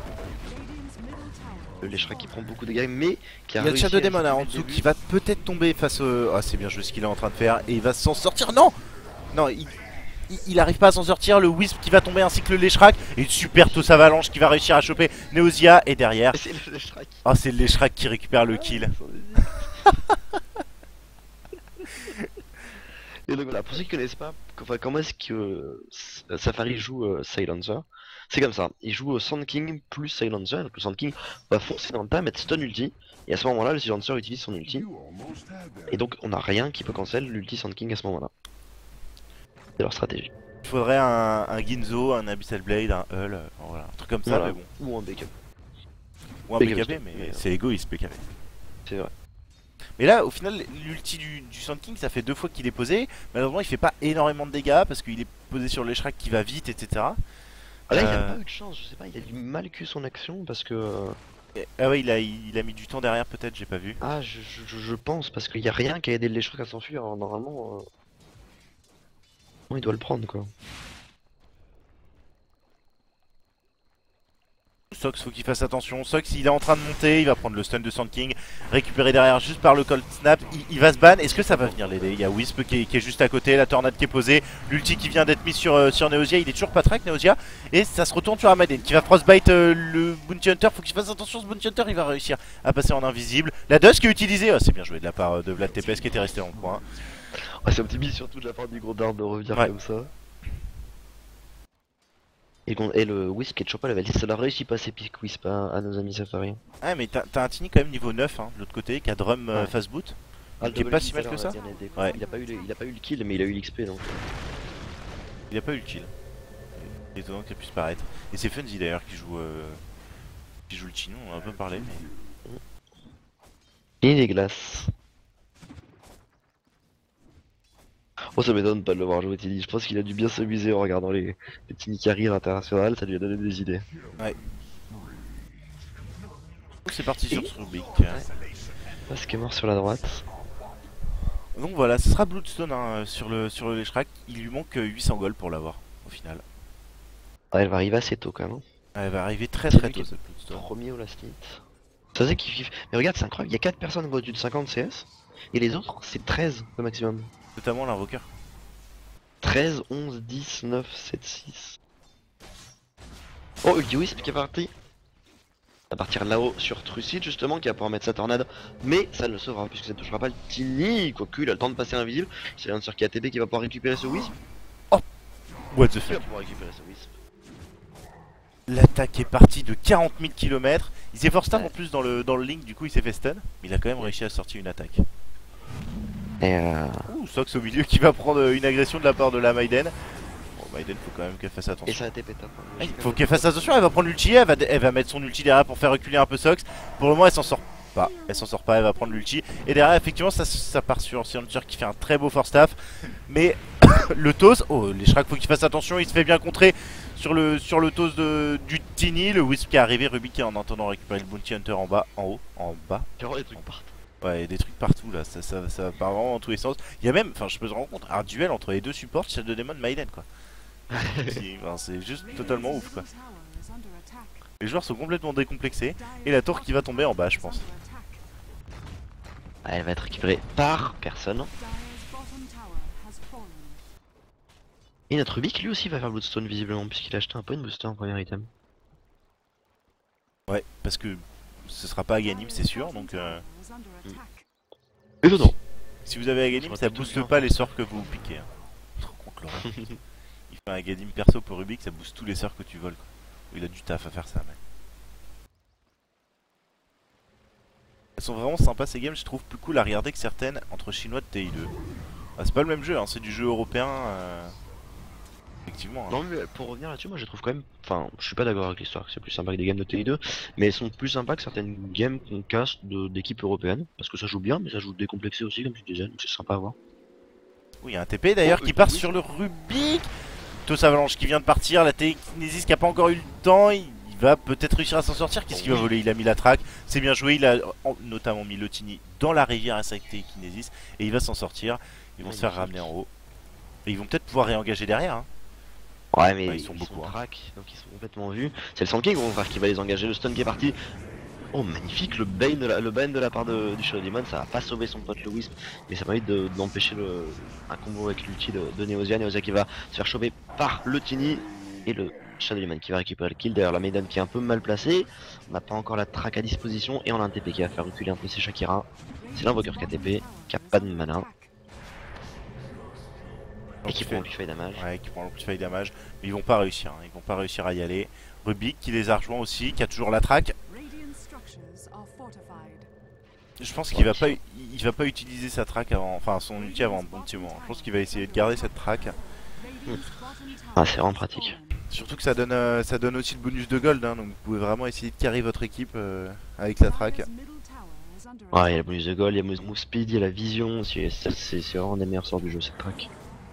Le Shrek qui prend beaucoup de dégâts, mais qui a Il y a le réussi Shadow à Demon esquiver en le dessous début. qui va peut-être tomber face au. Ah, c'est bien joué ce qu'il est en train de faire et il va s'en sortir. Non, non, il arrive pas à s'en sortir. Le Wisp qui va tomber ainsi que le Leshrak et une super toss avalanche qui va réussir à choper Neosia et derrière. Et c'est le Shrek. Ah, c'est le Leshrak qui récupère le kill. Et donc voilà, pour ceux qui connaissent pas, enfin, comment est-ce que Safari joue Silencer, c'est comme ça, il joue Sand King plus Silencer, donc le Sand King va foncer dans le tas, mettre stun ulti, et à ce moment là le Silencer utilise son ulti, et donc on a rien qui peut cancel l'ulti Sand King à ce moment là. C'est leur stratégie. Il faudrait un Ginzo, un Abyssal Blade, un Hull, voilà, un truc comme ça, Voilà. mais bon. Ou un backup. Ou un BKB, BKB, mais c'est égoïste BKB. C'est vrai. Mais là, au final, l'ulti du Sand King, ça fait 2 fois qu'il est posé. Malheureusement, il fait pas énormément de dégâts parce qu'il est posé sur l'Eshrak qui va vite, etc. Ah, là il a pas eu de chance, je sais pas, il a du mal que son action parce que... Ah ouais, il a mis du temps derrière, peut-être, j'ai pas vu. Ah je pense, parce qu'il y a rien qui a aidé le Shrek à s'enfuir, alors normalement... il doit le prendre quoi. Sox, faut qu'il fasse attention. Sox, il est en train de monter, il va prendre le stun de Sand King, récupérer derrière juste par le cold snap. Il va se ban. Est-ce que ça va venir l'aider? Il y a Wisp qui est juste à côté, la tornade qui est posée, l'ulti qui vient d'être mis sur Neosia. Il est toujours pas track, Neosia. Et ça se retourne sur Amaden qui va frostbite le Bounty Hunter. Faut qu'il fasse attention, ce Bounty Hunter, il va réussir à passer en invisible. La Dusk qui est utilisée. Oh, c'est bien joué de la part de Vlad TPS qui était resté en coin. Ouais, c'est optimiste surtout de la part du gros d'arbre de revenir Ouais. comme ça. Et le Wisp qui est toujours pas level 10, ça l'a réussi pas ces pics Wisp à nos amis Safari. Ah, mais t'as un Tiny quand même niveau 9 de l'autre côté qui a Drum Ouais. fast boot. Ah, Qui est pas si mal que ça. Ouais. Il a pas eu le kill, mais il a eu l'XP donc. Il a pas eu le kill. C'est étonnant que ça puisse paraître. Et c'est Funzy d'ailleurs qui joue le Chino, on en a un peu parlé. Mais... Et les glaces. Oh, ça m'étonne pas de le voir jouer Tilly. Je pense qu'il a dû bien s'amuser en regardant les Tiny Carries internationales, ça lui a donné des idées. C'est parti sur ce Rubik. Parce qu'il est mort sur la droite. Donc voilà, ce sera Bloodstone sur le Leshrak. Il lui manque 800 gold pour l'avoir au final. Ah, elle va arriver assez tôt quand même. Elle va arriver très C'est très lui tôt qui cette Bloodstone. Premier au last hit. Ça c'est kiff. Mais regarde, c'est incroyable, il y a 4 personnes au-dessus de 50 CS. Et les autres, c'est 13 le maximum. Notamment l'invoqueur. 13, 11, 10, 9, 7, 6. Oh, Ulti Wisp qui est parti. À partir là-haut sur Trucid justement qui va pouvoir mettre sa tornade. Mais ça le sauvera puisque ça ne touchera pas le Tiny. Quoique il a le temps de passer invisible. C'est un sur KTB qui va pouvoir récupérer ce Wisp. What the Qui fuck. va pouvoir récupérer ce Wisp. L'attaque est partie de 40 000 km. Il s'est force Ouais. en plus dans le link, du coup il s'est fait stun. Mais il a quand même réussi à sortir une attaque. Et Ouh, Sox au milieu qui va prendre une agression de la part de la Maiden. Bon, Maiden, faut quand même qu'elle fasse attention. Et ça a été pétable. Il faut qu'elle fasse attention, elle va prendre l'ulti, elle va mettre son ulti derrière pour faire reculer un peu Sox. Pour le moment, elle s'en sort pas. Elle s'en sort pas, elle va prendre l'ulti. Et derrière, effectivement, ça part sur Silencer qui fait un très beau force staff. Mais le toss, oh, les Shrek, faut qu'il fasse attention, il se fait bien contrer sur le toss du Tiny. Le Wisp qui est arrivé, Ruby qui en attendant récupérer le Bounty Hunter en bas, en haut, en bas. Il y aura des trucs partout. Ouais, il y a des trucs partout là, ça part vraiment dans tous les sens. Il y a même, enfin, je me rends compte, un duel entre les deux supports, Shadow Demon Maiden quoi. C'est juste totalement ouf quoi. Les joueurs sont complètement décomplexés et la tour qui va tomber en bas, je pense. Elle va être récupérée par personne. Et notre Rubik lui aussi va faire Bloodstone visiblement puisqu'il a acheté un point de booster en premier item. Ouais, parce que ce sera pas Aghanim c'est sûr, donc Étonnant. si vous avez Aghanim J'aurais ça plutôt booste bien. pas les sorts que vous piquez. Hein. Trop contre l'horreur. Il fait un Aghanim perso pour Rubik, ça booste tous les sorts que tu voles. Quoi. Il a du taf à faire ça, mec. Elles sont vraiment sympas ces games, je trouve plus cool à regarder que certaines entre chinois de TI2. Ah, c'est pas le même jeu, hein, c'est du jeu européen. Effectivement. Hein. Non mais pour revenir là-dessus, moi je trouve quand même, enfin je suis pas d'accord avec l'histoire, que c'est plus sympa que des games de TI2, mais elles sont plus sympas que certaines games qu'on casse d'équipes européennes, parce que ça joue bien, mais ça joue décomplexé aussi comme tu disais, donc c'est sympa à voir. Oui, il y a un TP d'ailleurs Oh, qui part oui. sur le Rubik. Tos Avalanche qui vient de partir, la Télékinésis qui a pas encore eu le temps, il va peut-être réussir à s'en sortir. Qu'est-ce qu'il va voler? Il a mis la traque, c'est bien joué, il a notamment mis Lotini dans la rivière à sa Télékinésis et il va s'en sortir. Ils vont se faire ramener en haut. Et ils vont peut-être pouvoir réengager derrière. Hein. Ouais mais Ils sont beaucoup. Hein. track, donc ils sont complètement vus. C'est le Sand King qui va les engager, le stun qui est parti. Oh magnifique, le Bane de la part du Shadow Demon, ça va pas sauver son pote le Wisp, mais ça permet d'empêcher un combo avec l'ulti de Neosia. Neosia qui va se faire choper par le Tini et le Shadow Demon qui va récupérer le kill. D'ailleurs la Maiden qui est un peu mal placée, on n'a pas encore la track à disposition et on a un TP qui va faire reculer un peu ses Shakira. C'est l'invoqueur KTP, qui a pas de mana. Et qui prend l'amplify damage. Ouais, qui prend l'amplify damage. Mais ils vont pas réussir, hein. Ils vont pas réussir à y aller. Rubik qui les a rejoints aussi, qui a toujours la traque. Je pense qu'il va pas utiliser sa track avant, enfin son ulti avant un bon petit moment. Je pense qu'il va essayer de garder cette track. Ah c'est vraiment pratique. Surtout que ça donne aussi le bonus de gold, hein, donc vous pouvez vraiment essayer de carry votre équipe avec la track. Ouais, il y a le bonus de gold, il y a le move speed, il y a la vision, c'est vraiment des meilleurs sorts du jeu cette track.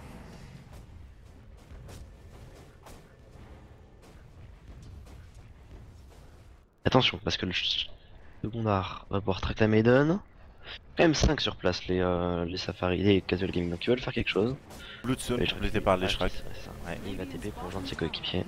Attention, parce que le secondard va pouvoir track la Maiden. Quand même 5 sur place les Safari, les Casual Gaming, donc ils veulent faire quelque chose. Bloodstone complété par les Shrek. Ouais, il va TP pour rejoindre ses coéquipiers.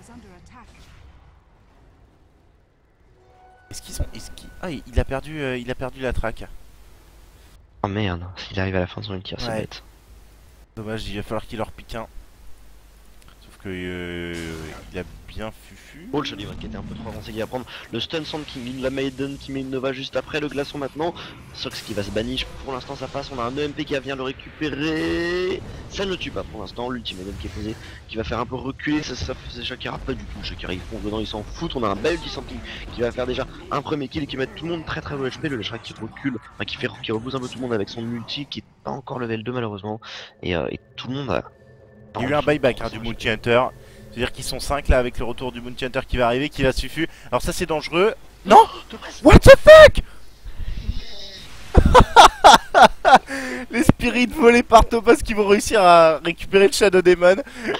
Est-ce qu'ils sont. Ah, il a perdu la track. Oh merde, s'il arrive à la fin de son ulti, c'est bête. Dommage, il va falloir qu'il leur pique un. Sauf que il a bien fufu. Oh le Shadow Demon qui était un peu trop avancé, qui va prendre le stun Sand qui met la Maiden, qui met une Nova juste après, le glaçon maintenant. Sox qui va se bannir, pour l'instant ça passe, on a un EMP qui va venir le récupérer. Ça ne le tue pas pour l'instant, l'ulti Maiden qui est posé, qui va faire un peu reculer, ça c'est Shakira, pas du tout, Shakira ils font dedans, ils s'en foutent. On a un bel ulti Sand qui va faire déjà un premier kill qui met tout le monde très low HP, le Shrek qui recule, enfin, qui repousse un peu tout le monde avec son ulti qui est pas encore level 2 malheureusement. Et tout le monde a... Il y a eu un buyback hein, du Bounty Hunter. C'est-à-dire qu'ils sont 5 là avec le retour du Bounty Hunter qui va arriver, qui va suffire. Alors ça c'est dangereux. Non! What the fuck? Les spirits volés par Topaz qui vont réussir à récupérer le Shadow Demon.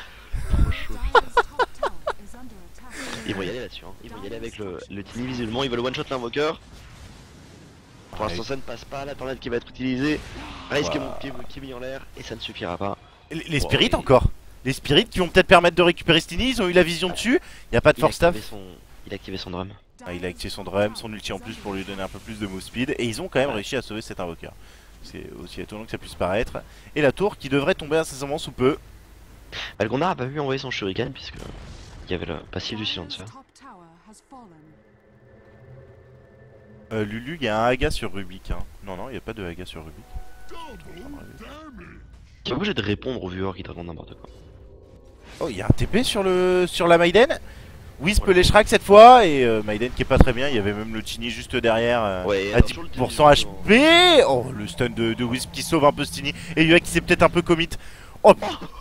Ils vont y aller là-dessus, hein. Ils vont y aller avec le Tini visuellement, ils veulent one-shot l'invoqueur. Pour l'instant ça ne passe pas, la tornade qui va être utilisée risque qui est mis en l'air et ça ne suffira pas. Les spirits encore. Les spirits qui vont peut-être permettre de récupérer Stini, ils ont eu la vision dessus. Il n'y a pas de force staff. Il a activé son drum. Ah, il a activé son drum, son ulti en plus pour lui donner un peu plus de move speed. Et ils ont quand même réussi à sauver cet invoqueur. C'est aussi étonnant que ça puisse paraître. Et la tour qui devrait tomber incessamment sous peu. Bah, le Gondar a pas pu envoyer son shuriken puisque il y avait le passif du silenceur. Lulu, il y a un Haga sur Rubik. Hein. Non, il n'y a pas de Haga sur Rubik. Tu vas obligé de répondre aux viewers qui te racontent n'importe quoi. Oh, il y a un TP sur la Maiden. Wisp les Shrek cette fois. Et Maiden qui est pas très bien. Il y avait même le Tini juste derrière ouais, à 10% HP. Oh, le stun de Wisp qui sauve un peu Stini. Et Yua qui s'est peut-être un peu commit. Oh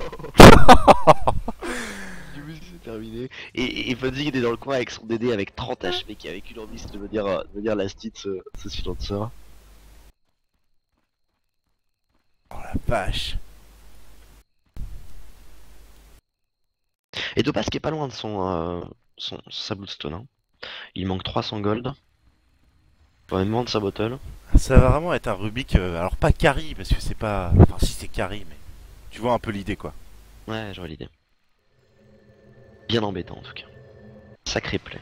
c'est terminé. Et Fonzie qui était dans le coin avec son DD avec 30 HP qui a vécu l'envie de me dire last hit ce silenceur. Oh la vache. Et Topaz qui est pas loin de sa Bloodstone. Hein. Il manque 300 gold. Faut même vendre sa bottle. Ça va vraiment être un Rubik. Alors pas carry parce que c'est pas. Enfin si c'est carry mais. Tu vois un peu l'idée quoi. Ouais j'aurais l'idée. Bien embêtant en tout cas. Sacré play.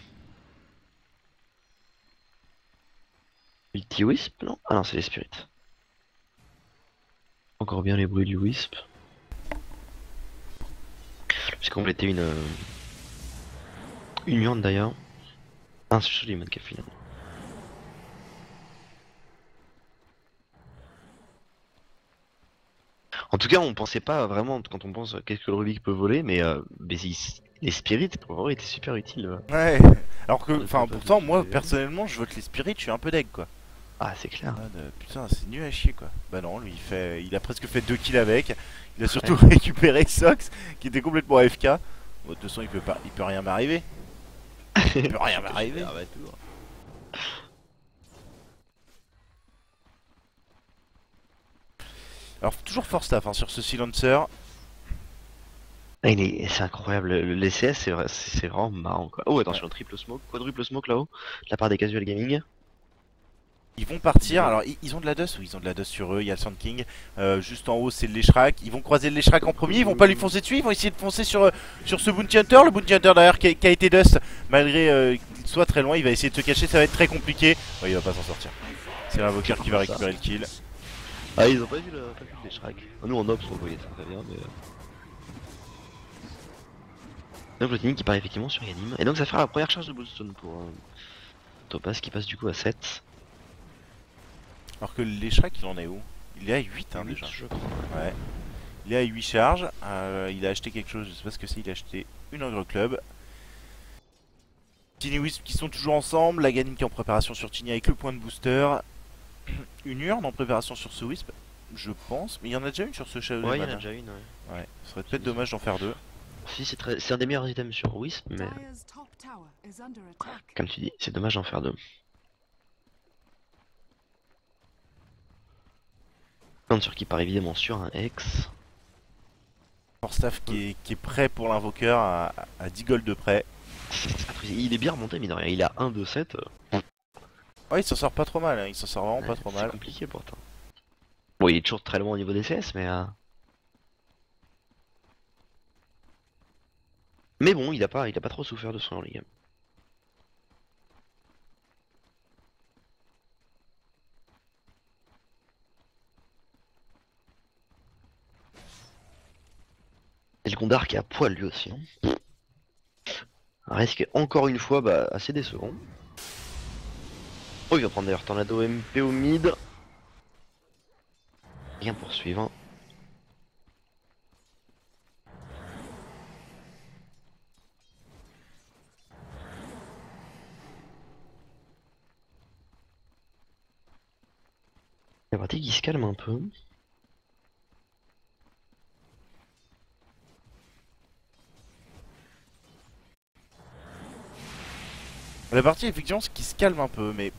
Ulti Wisp non? Ah non c'est les spirits. Encore bien les bruits du Wisp. J'ai complété une muante d'ailleurs. Ah c'est Shadow Demon qui a fini. En tout cas, on pensait pas vraiment, quand on pense qu'est-ce que le Rubik peut voler, mais les spirits, pour vrai, étaient super utiles. Ouais. Alors que, Pour ne enfin, pas pourtant, moi, l'utiliser. personnellement, je vote les spirits, je suis un peu deg, quoi. Ah, c'est clair. Putain, c'est nul à chier, quoi. Bah non, lui, il a presque fait 2 kills avec. Il a surtout Ouais. récupéré Sox, qui était complètement AFK. Bon, de toute façon, il peut rien m'arriver. Il peut rien m'arriver. Ah, bah, toujours. Alors, toujours fort staff hein, sur ce silencer. Ah, c'est incroyable, les CS c'est vraiment marrant quoi. Oh Ouais. attention, triple smoke, quadruple smoke là-haut, de la part des casual gaming. Ils vont partir, Bon. alors ils ont de la dust ou ils ont de la dust sur eux, il y a le Sand King, juste en haut c'est le Leshrac, ils vont croiser le Leshrac en premier, ils vont pas lui foncer dessus, ils vont essayer de foncer sur ce Bounty Hunter, le Bounty Hunter derrière qui a été dust, malgré qu'il soit très loin, il va essayer de se cacher, ça va être très compliqué, oh, il va pas s'en sortir. C'est l'invoqueur qui va récupérer le kill. Ah ils ont pas vu les Shrek. Nous en ops on voyait ça très bien mais... Donc le team qui part effectivement sur Yanim. Et donc ça fera la première charge de Bullstone pour Topaz qui passe du coup à 7. Alors que le Leshrac il en est où? Il est à 8 hein, 8 déjà. je crois. Ouais. Il est à 8 charges, il a acheté quelque chose, je sais pas ce que c'est, il a acheté une Ogre Club. Tiny Wisp qui sont toujours ensemble, la Ganim qui est en préparation sur Tiny avec le point de booster. Une urne en préparation sur ce Wisp, je pense, mais il y en a déjà une sur ce Shadow Ouais il y en Demon, a hein. déjà une ouais. Ouais, ce serait peut-être dommage d'en faire deux. Si c'est un des meilleurs items sur Wisp mais comme tu dis c'est dommage d'en faire deux. Sur qui part évidemment sur un X. Staff qui est prêt pour l'invoqueur à 10 gold de près. Il est bien remonté mine de rien, il a 1, 2, 7. Ouais, il s'en sort pas trop mal, hein. Il s'en sort vraiment pas trop C'est mal. compliqué pourtant. Bon il est toujours très loin au niveau des CS mais bon il a pas trop souffert de son early game. Et le Gondar qui est à poil lui aussi. Hein. Un risque encore une fois assez décevant. Oh il va prendre d'ailleurs Tornado MP au mid. Rien pour suivre. Hein. La partie qui se calme un peu. La partie, effectivement, ce qui se calme un peu, mais.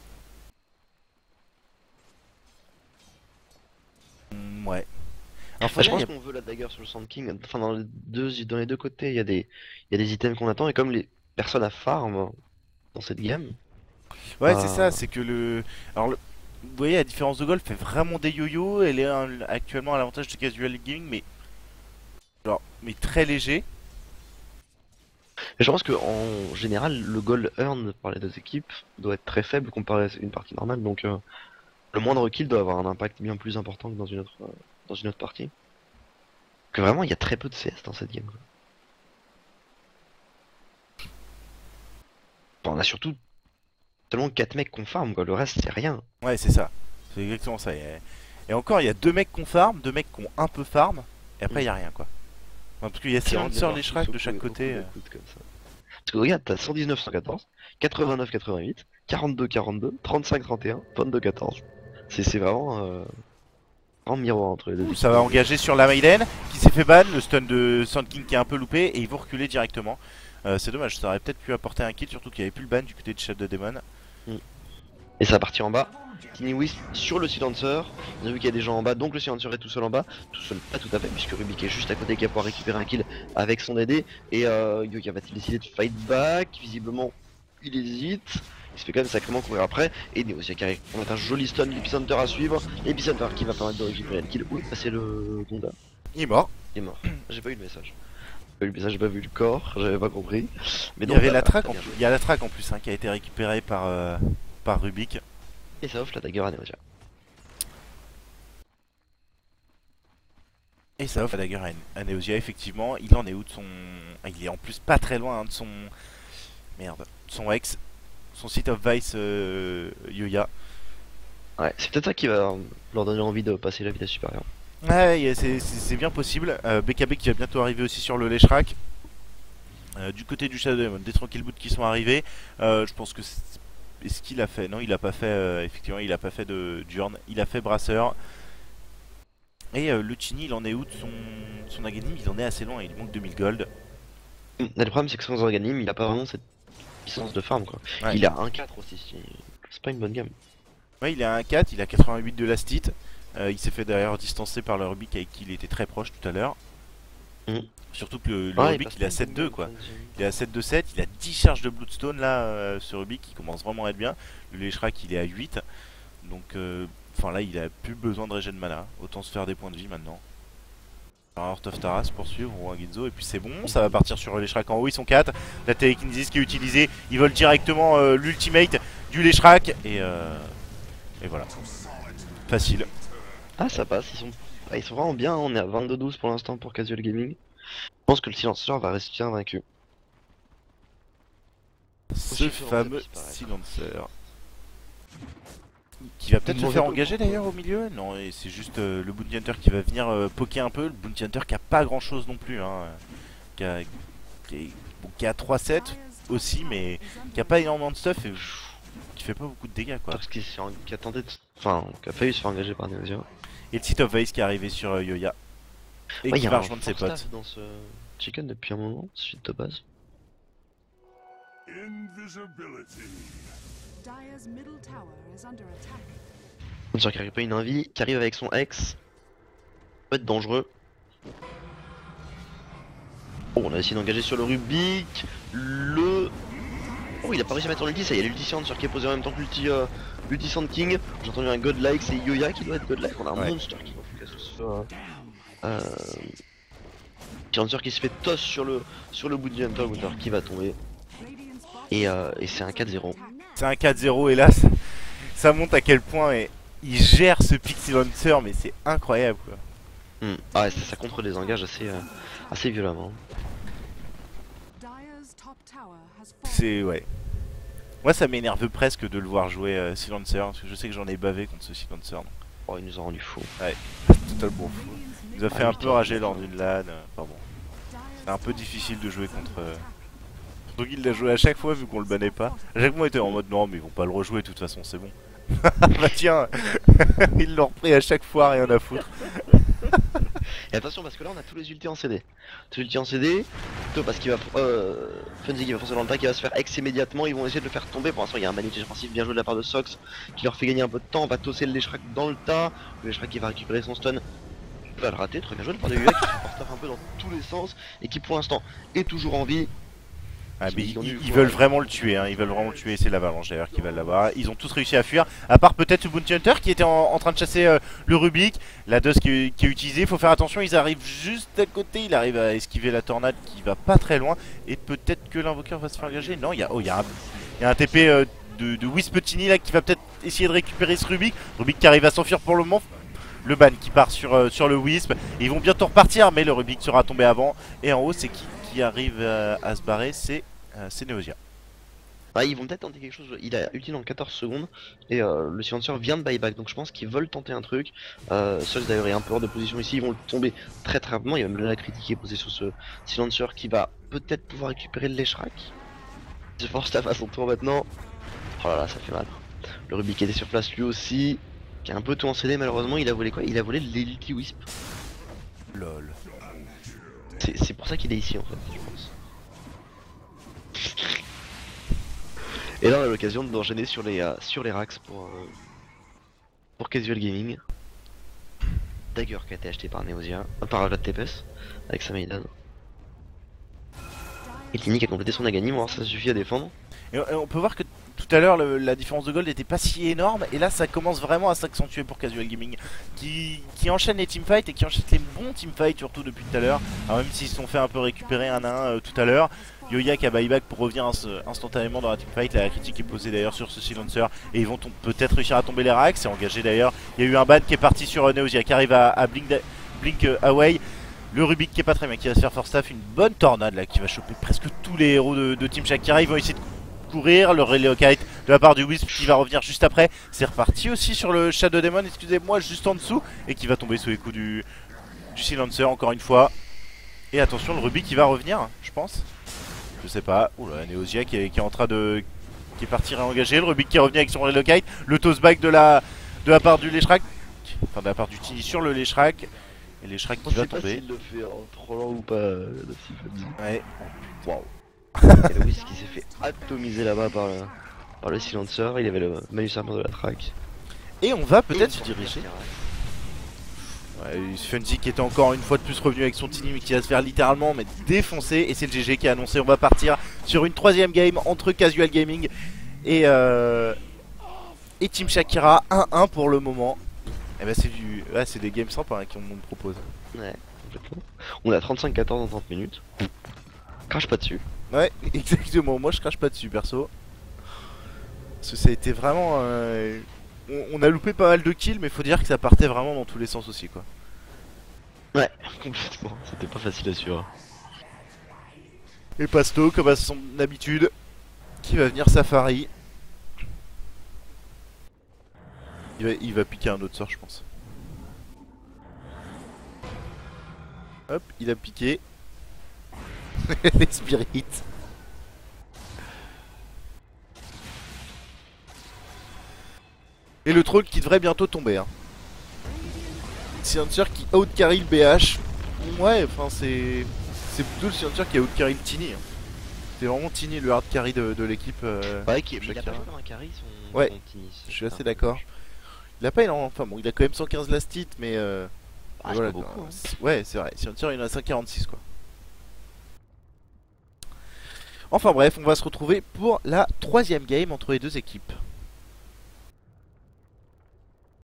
Ouais. Alors, faut Je dire, pense qu'on veut la dagger sur le Sand King. Enfin dans les deux côtés il y a des items qu'on attend et comme les personnes à farm dans cette game. ouais, c'est ça, Bah, c'est que le. Alors, vous voyez, la différence de golf fait vraiment des yo-yo. Elle est actuellement à l'avantage de Casual Gaming, mais. Genre, mais très léger. je pense que en général le gold earned par les deux équipes doit être très faible comparé à une partie normale donc le moindre kill doit avoir un impact bien plus important que dans une autre partie. Que vraiment il y a très peu de CS dans cette game. Quoi. Enfin, on a surtout seulement 4 mecs qu'on farm quoi, le reste c'est rien. Ouais, c'est ça. C'est exactement ça. Et encore, il y a deux mecs qu'on farm, deux mecs qu'on un peu farm, et après, il y a rien, quoi. Enfin, parce qu'il y a Silencer, les Shrek de chaque côté. Comme ça. Parce que regarde, t'as 119 114, 89 88, 42 42, 35 31, 22 14. C'est vraiment miroir entre les deux Ouh, équipes. ça va engager sur la Maiden qui s'est fait ban, le stun de Sand King qui est un peu loupé et ils vont reculer directement. C'est dommage, ça aurait peut-être pu apporter un kill, surtout qu'il n'y avait plus le ban du côté de Shadow Demon. Mm. Et ça va partir en bas. Tiny Wisp sur le silencer. On a vu qu'il y a des gens en bas, donc le silencer est tout seul en bas. Tout seul, pas tout à fait, puisque Rubik est juste à côté qui va pouvoir récupérer un kill avec son AD. Et Yoga va-t-il décider de fight back? Visiblement, il hésite. Il se fait quand même sacrément courir après. Et Neosia qui arrive. On a un joli stun, l'Epicenter à suivre. L'Epicenter qui va permettre de récupérer le kill. Oui, c'est le Gonda. Il est mort. Il est mort. J'ai pas eu le message. J'ai pas eu le message, j'ai pas vu le corps, j'avais pas compris. Mais Il y donc, avait la track très bien plus. joué. Il y a la track en plus hein, qui a été récupérée par Rubik. Et ça offre la dagger à Neosia. Et ça offre la dagger à Neosia, effectivement. Il en est où de son. Ah, il est en plus pas très loin hein, de son. Merde. De son ex. Son site of Vice Yoya. Ouais, c'est peut-être ça qui va leur donner envie de passer la vitesse supérieure. Ouais, c'est bien possible. BKB qui va bientôt arriver aussi sur le Leshrac. Du côté du Shadow Demon, des Tranquil Boot qui sont arrivés. Je pense que est-ce qu'il a fait? Non, il a pas fait. Effectivement, il a pas fait de d'urne. Il a fait brasseur. Et le Chini, il en est où de son Aghanim? Il en est assez loin. Il manque 2000 gold. Le problème, c'est que sans organisme, il a pas vraiment cette puissance de farm quoi. Ouais. Il a 1-4 aussi, c'est pas une bonne gamme. Ouais, il a un 4, il a 88 de last hit. Il s'est fait d'ailleurs distancer par le Rubik avec qui il était très proche tout à l'heure. Mhm. Surtout que le Ouais, Rubik il est à 7-2 quoi. Il est à 7-2-7, il a 10 charges de Bloodstone là, ce Rubik qui commence vraiment à être bien. Le Leshrac il est à 8. Donc, enfin là il a plus besoin de régène mana. Autant se faire des points de vie maintenant. Alors Heart of Taras poursuivre ou un Ginzo et puis c'est bon, ça va partir sur le Leshrac en haut, ils sont 4. La télékinésis qui est utilisée, ils volent directement l'ultimate du Leshrac et voilà. Facile. Ah, ça passe, ils sont vraiment bien, on est à 22-12 pour l'instant pour Casual Gaming. Je pense que le silenceur va rester invaincu. Ce fameux silencer. Qui va peut-être se faire engager d'ailleurs au milieu. Non, et c'est juste le Bounty Hunter qui va venir poker un peu. Le Bounty Hunter qui a pas grand chose non plus. Hein, qui a 3-7 aussi, mais qui a pas énormément de stuff et qui fait pas beaucoup de dégâts quoi. Parce qui a tenté de... Enfin, qui a failli se faire engager par Neosia. Et le Seat of Vice qui est arrivé sur Yoya. Et Ouais, qui va rejoindre ses potes. dans ce chicken depuis un moment, suite de base. Dire's middle tower is under attack. On dirait qu'il récupère une invie, qui arrive avec son ex. Ça peut être dangereux. Oh, on a essayé d'engager sur le Rubik. Oh, il a pas réussi à mettre son ulti, ça y est, l'ulti Silencer qui est posé en même temps que l'ulti Sand King. J'ai entendu un godlike, c'est Yoya qui doit être godlike. On a un monster qui va foutre Silencer qui se fait toss sur le Bounty Hunter, qui va tomber. Et c'est un 4-0. C'est un 4-0 et là ça montre à quel point il gère ce Pixie Lancer mais c'est incroyable quoi. Ah ouais, ça contre les engages assez violemment. C'est ouais. Moi ça m'énerve presque de le voir jouer Silencer parce que je sais que j'en ai bavé contre ce Silencer. Donc. Oh, il nous a rendu fou. Ouais, totalement fou. Il nous a fait un peu rager lors d'une LAN. Enfin bon. C'est un peu difficile de jouer contre. Donc il l'a joué à chaque fois vu qu'on le bannait pas. À chaque fois on était en mode non mais ils vont pas le rejouer de toute façon c'est bon. Bah tiens, ils l'ont repris à chaque fois, rien à foutre. Et attention parce que là on a tous les ultis en CD. Tous les ultis en CD, plutôt parce qu'il va... Funzy qui va foncer dans le tas, qui va se faire ex immédiatement, ils vont essayer de le faire tomber. Pour l'instant il y a un manipulé défensif bien joué de la part de Sox qui leur fait gagner un peu de temps, on va tosser le Leshrac dans le tas. Le Leshrac qui va récupérer son stun. Il va le rater, très bien joué de la part de Yuya qui se porte un peu dans tous les sens et qui pour l'instant est toujours en vie. Ah, mais ils veulent vraiment le tuer, hein. Ils veulent vraiment le tuer, c'est l'avalanche d'ailleurs qui va l'avoir. Ils ont tous réussi à fuir, à part peut-être le Bounty Hunter qui était en train de chasser le Rubik. La dust qui est utilisée, il faut faire attention, ils arrivent juste à côté, il arrive à esquiver la tornade qui va pas très loin. Et peut-être que l'invoqueur va se faire engager. Non, il y a un TP de Wispetini là qui va peut-être essayer de récupérer ce Rubik. Rubik qui arrive à s'enfuir pour le moment. Le ban qui part sur le Wisp. Et ils vont bientôt repartir, mais le Rubik sera tombé avant. Et en haut, c'est qui arrive à se barrer, c'est Neosia. Ah, ils vont peut-être tenter quelque chose, il a ulti dans 14 secondes et le silencer vient de buyback donc je pense qu'ils veulent tenter un truc. Sox d'ailleurs est un peu hors de position ici, ils vont tomber très rapidement, il y a même la critique qui est posée sur ce silencer qui va peut-être pouvoir récupérer le Leshrac. Je force Staff à son tour maintenant. Oh là là, ça fait mal. Le Rubik qui était sur place lui aussi, qui a un peu tout en CD malheureusement, il a volé quoi? Il a volé l'ulti Wisp. Lol. C'est pour ça qu'il est ici en fait, je pense. Et là on a l'occasion d'enchaîner sur les racks pour Casual Gaming. Dagger qui a été acheté par Neosia, par Vlad Tepes avec sa Maiden. Et Tini qui a complété son Aghanim, alors ça suffit à défendre. Et on peut voir que tout à l'heure la différence de gold n'était pas si énorme et là ça commence vraiment à s'accentuer pour Casual Gaming qui enchaîne les teamfights et qui enchaîne les bons teamfights surtout depuis tout à l'heure. Alors même s'ils se sont fait un peu récupérer un à un tout à l'heure. Yoya qui a buyback pour revenir instantanément dans la teamfight. La critique est posée d'ailleurs sur ce silencer et ils vont peut-être réussir à tomber les racks. C'est engagé d'ailleurs. Il y a eu un ban qui est parti sur Neosia qui arrive à blink away. Le Rubik qui est pas très bien, qui va se faire force staff. Une bonne tornade là qui va choper presque tous les héros de Team Shakira. Ils vont essayer courir. Le relocate de la part du Wisp qui va revenir juste après. C'est reparti aussi sur le Shadow Demon, excusez-moi, juste en dessous. Et qui va tomber sous les coups du Silencer encore une fois. Et attention, le Ruby qui va revenir, je pense. Je sais pas. Oula, Neosia qui est en train de... qui est parti réengager. Le Ruby qui est revenu avec son relocate. Le toss back de la part du Leshrac. Enfin, de la part du Tini sur le Leshrac. Et Leshrac qui va tomber. Il le fait en trollant ou pas, Ouais. Waouh. Et le Whisk qui s'est fait atomiser là-bas par le Silencer. Il avait le malus armor de la track. Et on va peut-être se diriger. Ouais, Funzy qui était encore une fois de plus revenu avec son Tini mais qui va se faire littéralement mais défoncer. Et c'est le GG qui a annoncé on va partir sur une troisième game entre Casual Gaming et Team Shakira. 1-1 pour le moment. Et bah c'est des games sympas hein, qu'on me propose. Ouais, complètement. On a 35-14 en 30 minutes. Crache pas dessus. Ouais, exactement, moi je crache pas dessus perso. Parce que ça a été vraiment... on a loupé pas mal de kills mais faut dire que ça partait vraiment dans tous les sens aussi quoi. Ouais, complètement, c'était pas facile à suivre. Et Pasto comme à son habitude qui va venir Safari. Il va piquer un autre sort je pense. Hop, il a piqué. Les spirits. Et le troll qui devrait bientôt tomber hein. Silencer qui out-carry le BH. Ouais, enfin c'est plutôt le Silencer qui a out-carry le Tini hein. C'est vraiment Tini le hard carry de l'équipe. Ouais, il a pas joué comme un carry son Ouais, Tini. je suis assez d'accord. Il a pas énormément, enfin bon, il a quand même 115 last hit mais Ah, voilà, c'est pas beaucoup, hein. Ouais, c'est vrai, Silencer il en a 546 quoi. Enfin bref, on va se retrouver pour la troisième game entre les deux équipes.